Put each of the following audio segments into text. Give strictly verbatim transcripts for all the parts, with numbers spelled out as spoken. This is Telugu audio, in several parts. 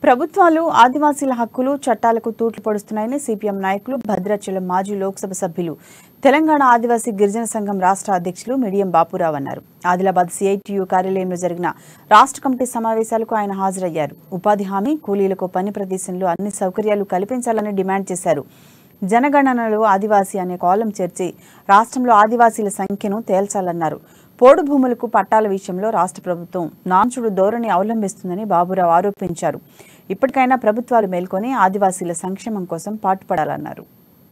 ప్రభుత్వాలు ఆదివాసీల హక్కులు చట్టాలకు తూట్లు పొడుస్తున్నాయని సిపిఎం నాయకులు భద్రాచలం మాజీ లోక్సభ సభ్యులు తెలంగాణ ఆదివాసీ గిరిజన సంఘం రాష్ట్ర అధ్యక్షులు మిడియం బాపురావు అన్నారు. ఆదిలాబాద్ సిఐటియు కార్యాలయంలో జరిగిన రాష్ట్ర కమిటీ సమావేశాలకు ఆయన హాజరయ్యారు. ఉపాధి హామీ కూలీలకు పని ప్రదేశంలో అన్ని సౌకర్యాలు కల్పించాలని డిమాండ్ చేశారు. జనగణనలో ఆదివాసీ అనే కాలం చేర్చి రాష్ట్రంలో ఆదివాసీల సంఖ్యను తేల్చాలన్నారు. పోడు భూములకు పట్టాల విషయంలో రాష్ట్ర ప్రభుత్వం నాంచుడు ధోరణి అవలంబిస్తుందని బాబురావు ఆరోపించారు. ఇప్పటికైనా ప్రభుత్వాలు మేల్కొని ఆదివాసీల సంక్షేమం కోసం పాటుపడాలన్నారు.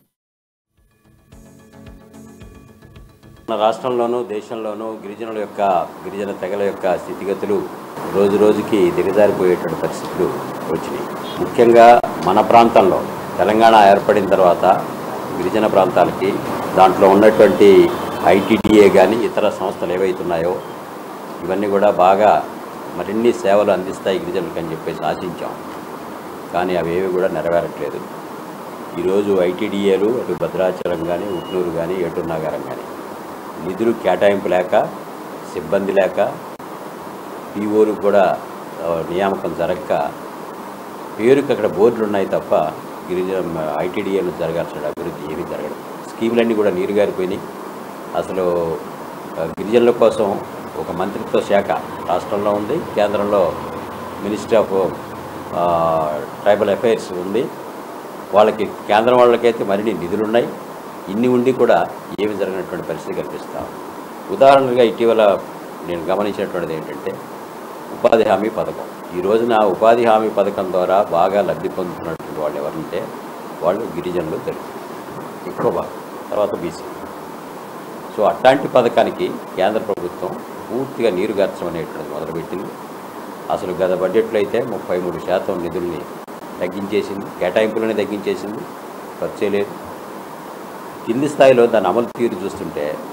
మన రాష్ట్రంలోనూ దేశంలోనూ గిరిజనుల యొక్క గిరిజన తెగల యొక్క స్థితిగతులు రోజు రోజుకి దిగజారిపోయేటువంటి పరిస్థితులు వచ్చినాయి. ముఖ్యంగా మన ప్రాంతంలో తెలంగాణ ఏర్పడిన తర్వాత గిరిజన ప్రాంతాలకి దాంట్లో ఉన్నటువంటి ఐటీడీఏ కానీ ఇతర సంస్థలు ఏవైతున్నాయో ఇవన్నీ కూడా బాగా మరిన్ని సేవలు అందిస్తాయి గిరిజనులకు అని చెప్పేసి ఆశించాం. కానీ అవి ఏవి కూడా నెరవేరట్లేదు. ఈరోజు ఐటీడీఏలు అటు భద్రాచలం కానీ ఉట్నూరు కానీ ఏటూరు నాగారం కానీ నిధులు కేటాయింపు లేక సిబ్బంది లేక పీఓలు కూడా నియామకం జరగక పేరుకి అక్కడ బోర్డులు ఉన్నాయి తప్ప గిరిజన ఐటీడీఏలు జరగాల్సిన అభివృద్ధి ఏమీ జరగదు. స్కీములన్నీ కూడా నీరుగారిపోయినాయి. అసలు గిరిజనుల కోసం ఒక మంత్రిత్వ శాఖ రాష్ట్రంలో ఉంది, కేంద్రంలో మినిస్ట్రీ ఆఫ్ ట్రైబల్ అఫైర్స్ ఉంది. వాళ్ళకి కేంద్రం వాళ్ళకైతే మరిన్ని నిధులు ఉన్నాయి. ఇన్ని ఉండి కూడా ఏమి జరిగినటువంటి పరిస్థితి కల్పిస్తాం. ఉదాహరణగా ఇటీవల నేను గమనించినటువంటిది ఏంటంటే ఉపాధి హామీ పథకం. ఈ రోజున ఉపాధి హామీ పథకం ద్వారా బాగా లబ్ధి పొందుతున్నటువంటి వాళ్ళు ఎవరంటే వాళ్ళు గిరిజనులు తెలుసు ఎక్కువ భాగం, తర్వాత బీసీ. సో అట్లాంటి పథకానికి కేంద్ర ప్రభుత్వం పూర్తిగా నీరు గార్చడం అనేటువంటిది మొదలుపెట్టింది. అసలు గత బడ్జెట్లో అయితే ముప్పై మూడు శాతం నిధుల్ని తగ్గించేసింది, కేటాయింపులని తగ్గించేసింది, ఖర్చే లేదు. కింది స్థాయిలో దాని అమలు తీరు చూస్తుంటే